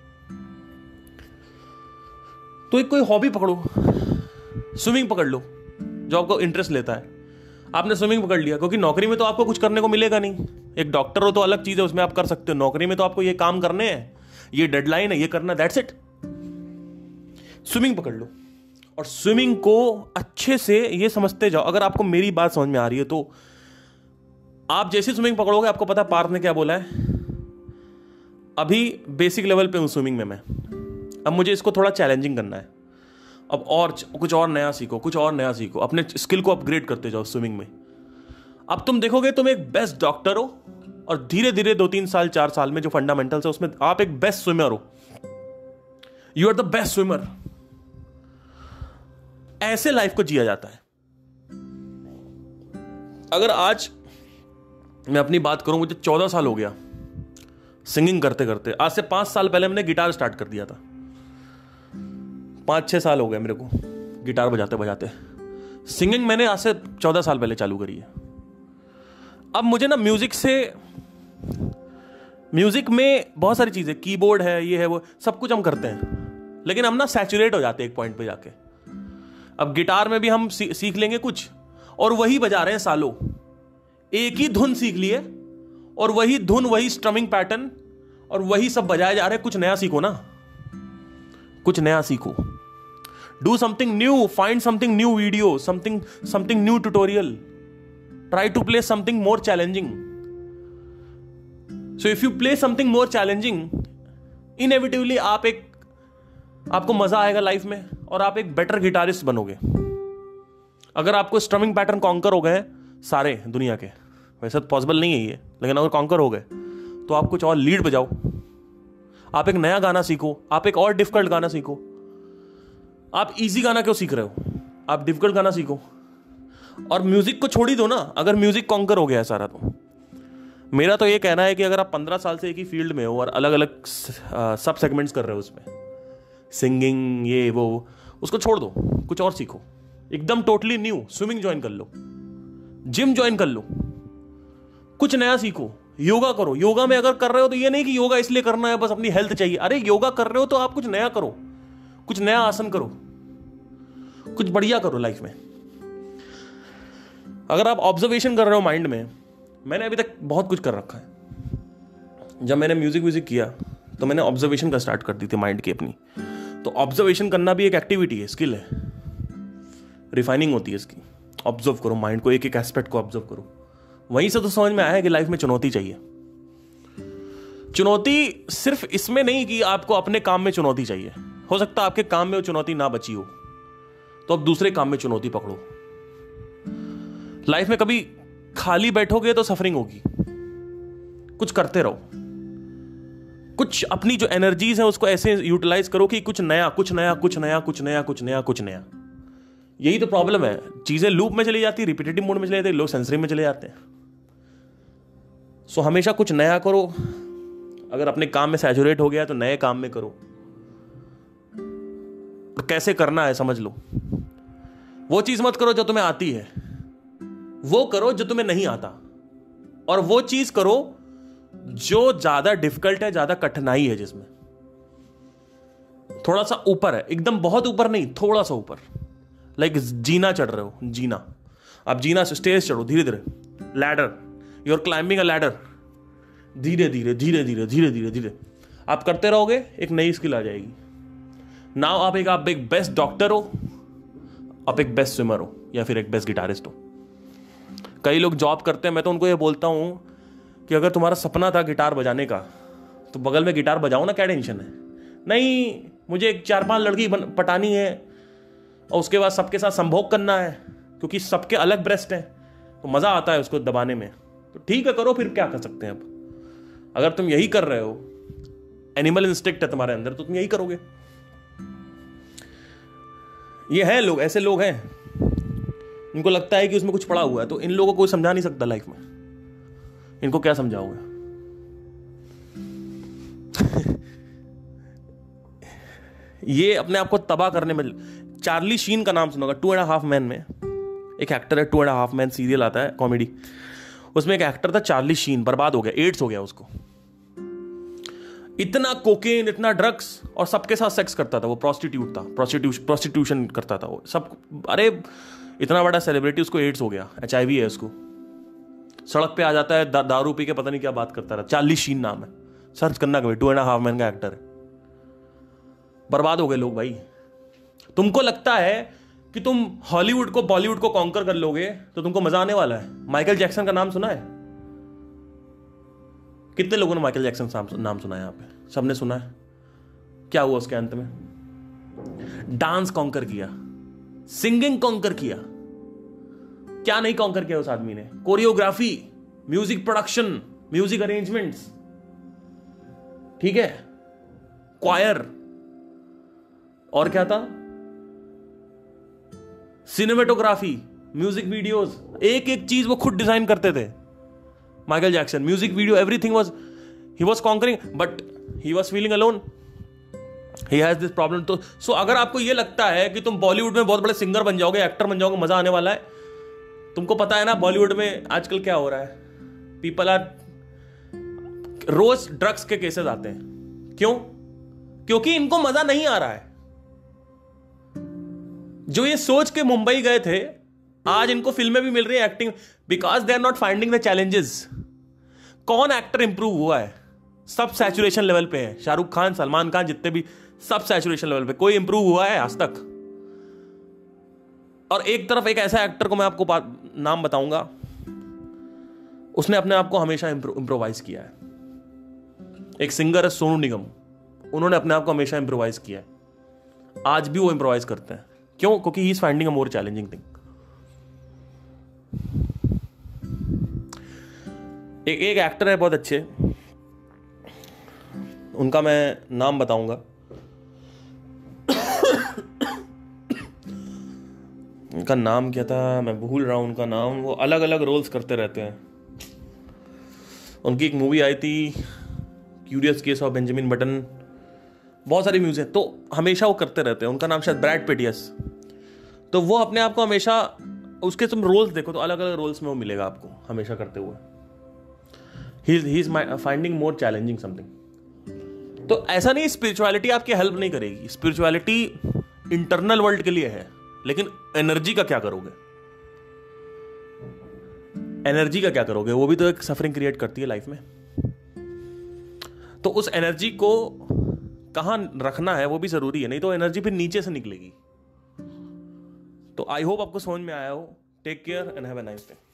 तो एक कोई हॉबी पकड़ो, स्विमिंग पकड़ लो जो आपको इंटरेस्ट लेता है। आपने स्विमिंग पकड़ लिया, क्योंकि नौकरी में तो आपको कुछ करने को मिलेगा नहीं। एक डॉक्टर हो तो अलग चीज है, उसमें आप कर सकते हो। नौकरी में तो आपको ये काम करने हैं, ये डेडलाइन है, ये करना, दैट्स इट। स्विमिंग पकड़ लो और स्विमिंग को अच्छे से ये समझते जाओ। अगर आपको मेरी बात समझ में आ रही है तो आप जैसे स्विमिंग पकड़ोगे, आपको पता है पार्थ ने क्या बोला है, अभी बेसिक लेवल पे हूं स्विमिंग में मैं, अब मुझे इसको थोड़ा चैलेंजिंग करना है, अब और कुछ और नया सीखो, कुछ और नया सीखो, अपने स्किल को अपग्रेड करते जाओ स्विमिंग में। अब तुम देखोगे तुम एक बेस्ट डॉक्टर हो और धीरे धीरे दो तीन साल चार साल में जो फंडामेंटल्स है उसमें आप एक बेस्ट स्विमर हो, you are the best swimmer. ऐसे लाइफ को जिया जाता है। अगर आज मैं अपनी बात करूं, मुझे चौदह साल हो गया सिंगिंग करते करते। आज से पांच साल पहले मैंने गिटार स्टार्ट कर दिया था, पांच छह साल हो गए मेरे को गिटार बजाते बजाते। सिंगिंग मैंने आज से चौदह साल पहले चालू करी है। अब मुझे ना म्यूजिक से, म्यूजिक में बहुत सारी चीजें, कीबोर्ड है, ये है, वो सब कुछ हम करते हैं, लेकिन हम ना सैचुरेट हो जाते हैं एक पॉइंट पे जाके। अब गिटार में भी हम सी, सीख लेंगे कुछ और वही बजा रहे हैं सालों, एक ही धुन सीख लिए और वही धुन, वही स्ट्रमिंग पैटर्न और वही सब बजाए जा रहे हैं। कुछ नया सीखो ना, कुछ नया सीखो, do something new, find something new video, something something new tutorial, try to play something more challenging. So if you play something more challenging, inevitably आप एक, आपको मजा आएगा लाइफ में और आप एक बेटर गिटारिस्ट बनोगे। अगर आपको स्ट्रमिंग पैटर्न कॉन्कर हो गए सारे दुनिया के, वैसे तो पॉसिबल नहीं है ये, लेकिन अगर कॉन्कर हो गए तो आप कुछ और लीड बजाओ, आप एक नया गाना सीखो, आप एक और डिफिकल्ट गाना सीखो। आप इजी गाना क्यों सीख रहे हो, आप डिफिकल्ट गाना सीखो। और म्यूजिक को छोड़ ही दो ना, अगर म्यूजिक कॉन्कर हो गया है सारा। तो मेरा तो ये कहना है कि अगर आप पंद्रह साल से एक ही फील्ड में हो और अलग अलग सब सेगमेंट्स कर रहे हो, उसमें सिंगिंग ये वो, उसको छोड़ दो, कुछ और सीखो, एकदम टोटली न्यू। स्विमिंग ज्वाइन कर लो, जिम ज्वाइन कर लो, कुछ नया सीखो, योगा करो। योगा में अगर कर रहे हो तो ये नहीं कि योगा इसलिए करना है बस अपनी हेल्थ चाहिए, अरे योगा कर रहे हो तो आप कुछ नया करो, कुछ नया आसन करो, कुछ बढ़िया करो लाइफ में। अगर आप ऑब्जर्वेशन कर रहे हो माइंड में, मैंने अभी तक बहुत कुछ कर रखा है। जब मैंने म्यूजिक म्यूजिक किया तो मैंने ऑब्जर्वेशन का स्टार्ट कर दी थी माइंड की अपनी। तो ऑब्जर्वेशन करना भी एक एक्टिविटी है, स्किल है, रिफाइनिंग होती है इसकी। ऑब्जर्व करो माइंड को, एक एक एस्पेक्ट को ऑब्जर्व करो। वहीं से तो समझ में आया है कि लाइफ में चुनौती चाहिए। चुनौती सिर्फ इसमें नहीं कि आपको अपने काम में चुनौती चाहिए, हो सकता है आपके काम में वो चुनौती ना बची हो, तो अब दूसरे काम में चुनौती पकड़ो। लाइफ में कभी खाली बैठोगे तो सफरिंग होगी, कुछ करते रहो, कुछ अपनी जो एनर्जीज है उसको ऐसे यूटिलाइज करो कि कुछ नया कुछ नया कुछ नया कुछ नया कुछ नया कुछ नया। यही तो प्रॉब्लम है, चीजें लूप में चली जाती, रिपीटेटिव मोड में चले जाते, लोग सेंसरी में चले जाते हैं। सो हमेशा कुछ नया करो। अगर अपने काम में सैचुरेट हो गया तो नए काम में करो। तो कैसे करना है समझ लो। वो चीज मत करो जो तुम्हें आती है, वो करो जो तुम्हें नहीं आता, और वो चीज करो जो ज्यादा डिफिकल्ट है, ज्यादा कठिनाई है, जिसमें थोड़ा सा ऊपर है, एकदम बहुत ऊपर नहीं, थोड़ा सा ऊपर। लाइक जीना चढ़ रहे हो, जीना, आप जीना स्टेज चढ़ो धीरे धीरे, ladder, you are climbing a ladder. धीरे धीरे धीरे धीरे धीरे धीरे धीरे आप करते रहोगे, एक नई स्किल आ जाएगी। नाउ आप एक आप एक बेस्ट डॉक्टर हो, आप एक बेस्ट स्विमर हो, या फिर एक बेस्ट गिटारिस्ट हो। कई लोग जॉब करते हैं, मैं तो उनको ये बोलता हूं कि अगर तुम्हारा सपना था गिटार बजाने का तो बगल में गिटार बजाओ ना, क्या टेंशन है। नहीं मुझे एक चार पांच लड़की पटानी है और उसके बाद सबके साथ संभोग करना है, क्योंकि सबके अलग ब्रेस्ट हैं, तो मजा आता है उसको दबाने में, तो ठीक है करो, फिर क्या कर सकते हैं। अब अगर तुम यही कर रहे हो, एनिमल इंस्टिक्ट है तुम्हारे अंदर, तो तुम यही करोगे। ये है लोग, ऐसे लोग हैं, इनको लगता है कि उसमें कुछ पड़ा हुआ है, तो इन लोगों को कोई समझा नहीं सकता लाइफ में। इनको क्या समझाओगे। ये अपने आप को तबाह करने में। चार्ली शीन का नाम सुनोगा, टू एंड हाफ मैन में एक एक्टर है, two and half man serial आता है कॉमेडी, उसमें एक एक्टर था चार्ली शीन, बर्बाद हो गया, एड्स हो गया उसको। इतना कोकेन, इतना ड्रग्स, और सबके साथ सेक्स करता था। वो प्रोस्टिट्यूट था, प्रोस्टिट्यूशन प्रोस्टिट्यूशन करता था वो सब। अरे इतना बड़ा सेलिब्रिटी, उसको एड्स हो गया, एच आई वी है उसको। सड़क पे आ जाता है, दा, दारू पी के पता नहीं क्या बात करता रहा। चार्ली शीन नाम है, सर्च करना कभी, टू एंड हाफ मैन का एक्टर है। बर्बाद हो गए लोग भाई। तुमको लगता है कि तुम हॉलीवुड को बॉलीवुड को कॉन्कर कर लोगे तो तुमको मजा आने वाला है। माइकल जैक्सन का नाम सुना है? कितने लोगों ने माइकल जैक्सन नाम सुना है यहाँ पे? सबने सुना है। क्या हुआ उसके अंत में? डांस कॉन्कर किया, सिंगिंग कॉन्कर किया, क्या नहीं कॉन्कर किया उस आदमी ने? Choreography, music production, music arrangements, ठीक है, क्वायर, और क्या था, सिनेमेटोग्राफी, म्यूजिक वीडियोस, एक एक चीज वो खुद डिजाइन करते थे। Michael Jackson, music video, everything was, he was conquering, but he was feeling alone, he has this problem. तो सो अगर आपको ये लगता है कि तुम बॉलीवुड में बहुत बड़े सिंगर बन जाओगे, एक्टर बन जाओगे, मजा आने वाला है, तुमको पता है ना बॉलीवुड में आजकल क्या हो रहा है? पीपल आर, रोज ड्रग्स के केसेस आते हैं। क्यों? क्योंकि इनको मजा नहीं आ रहा है। जो ये सोच के मुंबई गए थे, आज इनको फिल्में भी मिल रही है, acting, because they are not finding the challenges. कौन एक्टर इंप्रूव हुआ है? सब सैचुरेशन लेवल पे है। शाहरुख खान, सलमान खान, जितने भी, सब सैचुरेशन लेवल पे। कोई इंप्रूव हुआ है आज तक? और एक तरफ एक ऐसा एक्टर को मैं आपको नाम बताऊंगा, उसने अपने आप को हमेशा इंप्रोवाइज किया है। एक सिंगर है सोनू निगम, उन्होंने अपने आप को हमेशा इंप्रोवाइज किया है। आज भी वो इंप्रोवाइज करते हैं। क्यों? क्योंकि he is finding a more challenging thing. एक एक एक्टर है बहुत अच्छे, उनका मैं नाम बताऊंगा। उनका नाम क्या था, मैं भूल रहा हूं उनका नाम। वो अलग अलग रोल्स करते रहते हैं। उनकी एक मूवी आई थी, curious case of Benjamin Button, बहुत सारी म्यूजिक, तो हमेशा वो करते रहते हैं। उनका नाम शायद ब्रैड पिट, यस। तो वो अपने आप को हमेशा, उसके तुम रोल्स देखो तो अलग अलग रोल्स में वो मिलेगा आपको हमेशा करते हुए। He is finding more challenging something. तो ऐसा नहीं, स्पिरिचुअलिटी आपकी हेल्प नहीं करेगी। स्पिरिचुअलिटी इंटरनल वर्ल्ड के लिए है, लेकिन एनर्जी का क्या करोगे? एनर्जी का क्या करोगे? वो भी तो एक सफरिंग क्रिएट करती है लाइफ में। तो उस एनर्जी को कहाँ रखना है वो भी ज़रूरी है, नहीं तो एनर्जी फिर नीचे से निकलेगी। तो आई होप आपको समझ में आया हो। Take care and have a nice day.